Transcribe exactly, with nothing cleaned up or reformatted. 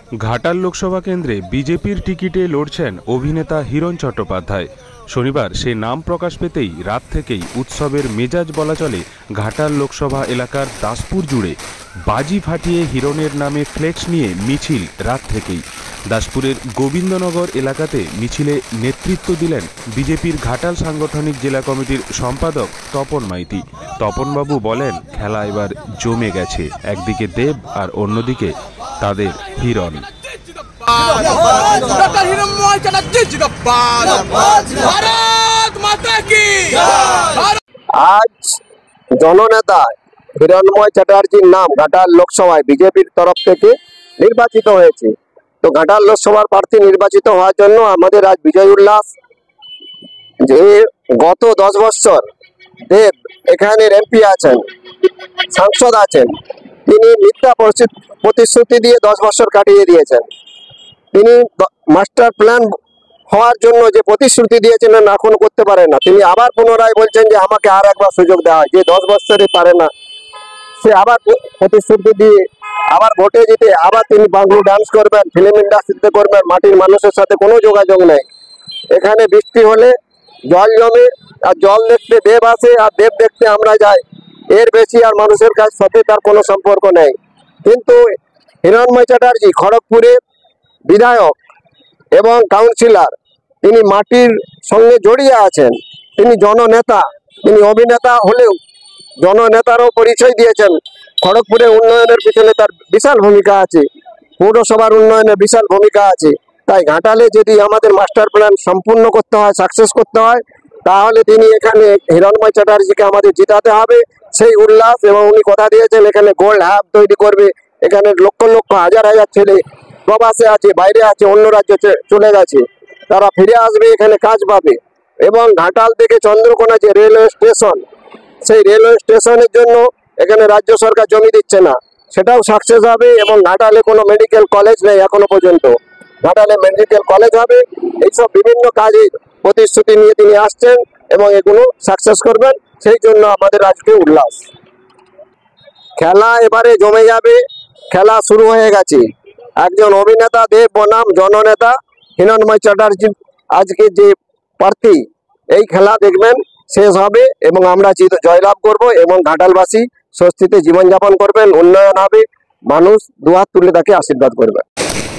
ঘাটাল লোকসভা কেন্দ্রে বিজেপির টিকিটে লড়ছেন অভিনেতা হিরণ চট্টোপাধ্যায়। শনিবার সে নাম প্রকাশ পেতেই রাত থেকেই উৎসবের মেজাজ বলা চলে ঘাটাল লোকসভা এলাকার দাসপুর জুড়ে। বাজি ফাটিয়ে হিরণের নামে ফ্লেক্স নিয়ে মিছিল রাত থেকেই। দাসপুরের গোবিন্দনগর এলাকাতে মিছিলে নেতৃত্ব দিলেন বিজেপির ঘাটাল সাংগঠনিক জেলা কমিটির সম্পাদক তপন মাইতি। তপনবাবু বলেন, খেলা এবার জমে গেছে, একদিকে দেব আর অন্যদিকে তাদের হিরণ। আজ জননেতা হিরণময় চ্যাটার্জির নাম ঘাটাল লোকসভায় বিজেপির তরফ থেকে নির্বাচিত হয়েছে। তো ঘাটাল লোকসভার প্রার্থী নির্বাচিত হওয়ার জন্য আমাদের আজ বিজয় উল্লাস। যে গত দশ বছর দেব এখানের এমপি আছেন, সাংসদ আছেন, তিনি মিথ্যা প্রতিশ্রুতি দিয়ে দশ বছর কাটিয়ে দিয়েছেন। তিনি মাস্টার প্ল্যান হওয়ার জন্য যে প্রতিশ্রুতি দিয়েছিলেন এখন করতে পারেন না। তিনি আবার পুনরায় বলছেন যে আমাকে আর একবার সুযোগ দেওয়া হয়, যে দশ বছরে পারে না সে আবার প্রতিশ্রুতি দিয়ে আবার ভোটে জিতে আবার তিনি বাংলো ডান্স করবেন, ফিল্ম ইন্ডাস্ট্রিতে করবেন। মাটির মানুষের সাথে কোনো যোগাযোগ নেই। এখানে বৃষ্টি হলে জল জমে, আর জল দেখতে দেব আসে আর দেব দেখতে আমরা যাই, এর বেশি আর মানুষের কাছ সাথে তার কোনো সম্পর্ক নেই। কিন্তু হিরণময় চ্যাটার্জি খড়গপুরের বিধায়ক এবং কাউন্সিলর, তিনি মাটির সঙ্গে জড়িয়ে আছেন, তিনি জননেতা। তিনি অভিনেতা হলেও জননেতারও পরিচয় দিয়েছেন। খড়গপুরের উন্নয়নের পিছনে তার বিশাল ভূমিকা আছে, পৌরসভার উন্নয়নের বিশাল ভূমিকা আছে। তাই ঘাটালে যদি আমাদের মাস্টার প্ল্যান সম্পূর্ণ করতে হয়, সাকসেস করতে হয়, তাহলে তিনি এখানে হিরণময় চ্যাটার্জিকে আমাদের জিতাতে হবে। সেই উল্লাস, এবং উনি কথা দিয়েছেন এখানে গোল্ড হাব তৈরি করবে। এখানে লক্ষ লক্ষ হাজার হাজার ছেলে প্রবাসে আছে, বাইরে আছে, অন্য রাজ্যে চলে গেছে, তারা ফিরে আসবে, এখানে কাজ পাবে। এবং ঘাটাল থেকে চন্দ্রকোনা যে রেলওয়ে স্টেশন, সেই রেলওয়ে স্টেশনের জন্য এখানে রাজ্য সরকার জমি দিচ্ছে না, সেটাও সাকসেস হবে। এবং ঘাটালে কোনো মেডিকেল কলেজ নেই এখনো পর্যন্ত, ঘাটালে মেডিকেল কলেজ হবে। এইসব বিভিন্ন কাজে প্রতিশ্রুতি নিয়ে তিনি আসছেন এবং এগুলো সাকসেস করবেন। সেই জন্য আমাদের আজকে উল্লাস। খেলা এবারে জমে যাবে, খেলা শুরু হয়ে গেছে। একজন অভিনেতা দেব বনাম জননেতা হিরণময় চ্যাটার্জি আজকে যে প্রার্থী, এই খেলা দেখবেন শেষ হবে এবং আমরা জয়লাভ করব এবং ঘাটালবাসী স্বস্তিতে জীবনযাপন করবেন, উন্নয়ন হবে, মানুষ দুহাত তুলে তাকে আশীর্বাদ করবে।